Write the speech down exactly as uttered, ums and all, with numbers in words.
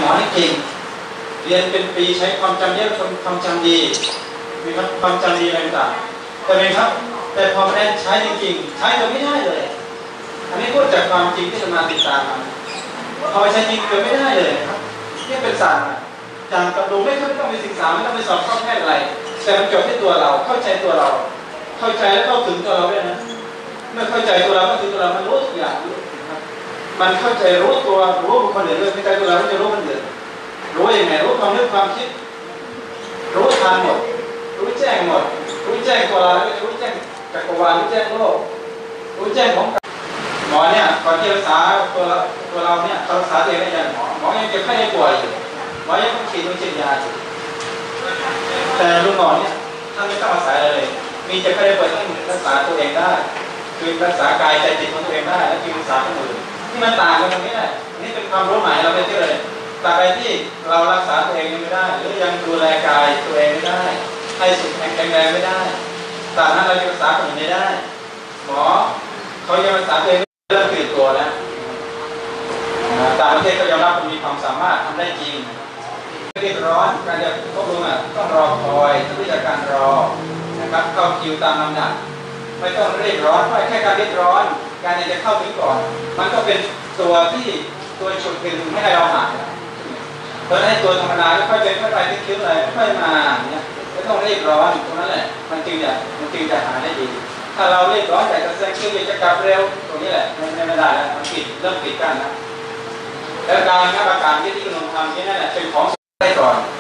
อนี่เก่งเรียนเป็นปีใช้ความจำเยอะความจำดีมีความจำดีอะไรต่างแต่เป็นครับแต่พอมาได้ใช้จริงๆใช้ก็ไม่ได้เลยอันนี้พูดจากความจริงที่จะมาติดตามมาพอไปใช้จริงก็ไม่ได้เลยครับนี่เป็นศาสตร์อย่างกับดูไม่ต้องไปศึกษาไม่ต้องไปสอบเข้าแพทย์อะไรแต่มันจบที่ตัวเราเข้าใจตัวเราเข้าใจแล้วเข้าถึงตัวเราด้วยนะเมื่อเข้าใจตัวเราก็ถึงตัวเรามันรู้ทุกอย่างมันเข้าใจรู้ตัวรู้บุคคลอื่นด้วยไม่ใช่ตัวเราจะรู้คนอื่นรู้ยังไงรู้ความนึกความคิดรู้ทันหมดรู้แจ้งหมดรู้แจ้งตัวเราแล้วรู้แจ้งจักรวาลรู้แจ้งโลกรู้แจ้งของหมอเนี่ยก่อนที่รักษาตัวตัวเราเนี่ยรักษาตัวเองได้ยังหมอหมอยังเจ็บไข้ได้ป่วยอยู่หมอยังต้องฉีดต้องฉีดยาอยู่แต่ลุงหมอเนี่ยท่านไม่ต้องอาศัยเลยมีเจ็บไข้ได้ป่วยท่านรักษาตัวเองได้คือรักษากายใจจิตของตัวเองได้และคือรักษาคนอื่นที่มันต่างกันตรงนี้แหละนี่เป็นความรู้ใหม่เราไปที่เลยตราบใดที่เรารักษาตัวเองยังไม่ได้หรือยังดูแลกายตัวเองไม่ได้ให้สุขแข็งแรงไม่ได้ตราบนั้นเราจะรักษาคนอื่นไม่ได้หมอเขายังรักษาตัวเองเริ่มตื่นตัวแล้วต่างประเทศก็ยอมรับว่ามีความสามารถทำได้จริงเรียบร้อนการจะควบคุมอ่ะต้องรอคอยต้องวิจารการรอนะครับเข้าคิวตามลำดับไม่ต้องรีบร้อนเพราะแค่การรีบร้อนการจะเข้าถึงก่อนมันก็เป็นตัวที่ตัวฉุดดึงไม่ให้เราหายเพราะฉะนั้นตัวธรรมดาค่อยๆเป็นค่อยๆคิ้วอะไรค่อยๆมาเนี่ยไม่ต้องรีบร้อนตรงนั้นแหละมันจึงจะมันจึงจะหายได้ดีถ้าเรารีบร้อนแต่จะแซงคิ้วจะกลับเร็วตรงนี้แหละไม่ไม่ได้แล้วมันปิดเริ่มปิดกั้นแล้วแล้วการงับอาการที่ที่กำลังทำที่นั่นแหละเป็นของได้ก่อน